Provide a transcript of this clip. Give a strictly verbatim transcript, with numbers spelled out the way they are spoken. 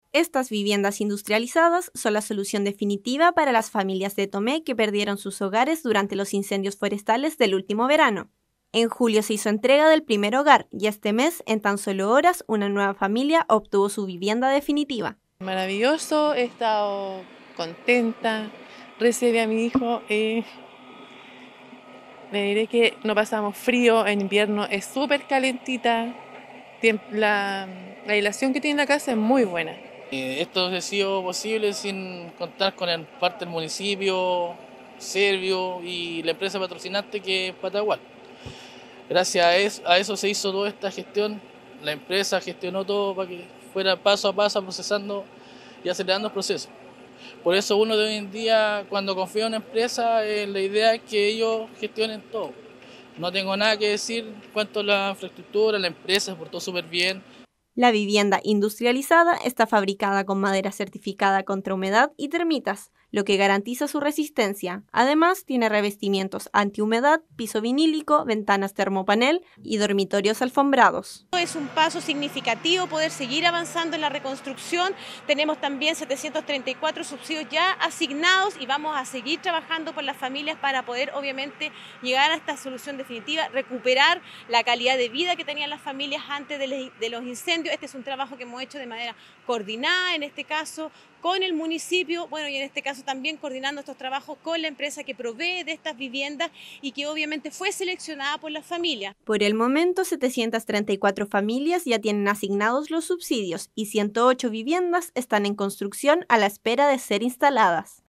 Estas viviendas industrializadas son la solución definitiva para las familias de Tomé que perdieron sus hogares durante los incendios forestales del último verano. En julio se hizo entrega del primer hogar y este mes, en tan solo horas, una nueva familia obtuvo su vivienda definitiva. Maravilloso, he estado contenta, recibí a mi hijo y le diré que no pasamos frío, en invierno es súper calentita, la, la aislación que tiene la casa es muy buena. Eh, Esto ha sido posible sin contar con el parte del municipio, Servio y la empresa patrocinante que es Patagual. Gracias a eso, a eso se hizo toda esta gestión, la empresa gestionó todo para que fuera paso a paso procesando y acelerando el proceso. Por eso uno de hoy en día, cuando confía en una empresa, eh, la idea es que ellos gestionen todo. No tengo nada que decir en cuanto a la infraestructura, la empresa se portó súper bien. La vivienda industrializada está fabricada con madera certificada contra humedad y termitas, lo que garantiza su resistencia. Además, tiene revestimientos antihumedad, piso vinílico, ventanas termopanel y dormitorios alfombrados. Es un paso significativo poder seguir avanzando en la reconstrucción. Tenemos también setecientos treinta y cuatro subsidios ya asignados y vamos a seguir trabajando por las familias para poder, obviamente, llegar a esta solución definitiva, recuperar la calidad de vida que tenían las familias antes de los incendios. Este es un trabajo que hemos hecho de manera coordinada, en este caso con el municipio, bueno, y en este caso también coordinando estos trabajos con la empresa que provee de estas viviendas y que obviamente fue seleccionada por las familias. Por el momento, setecientas treinta y cuatro familias ya tienen asignados los subsidios y ciento ocho viviendas están en construcción a la espera de ser instaladas.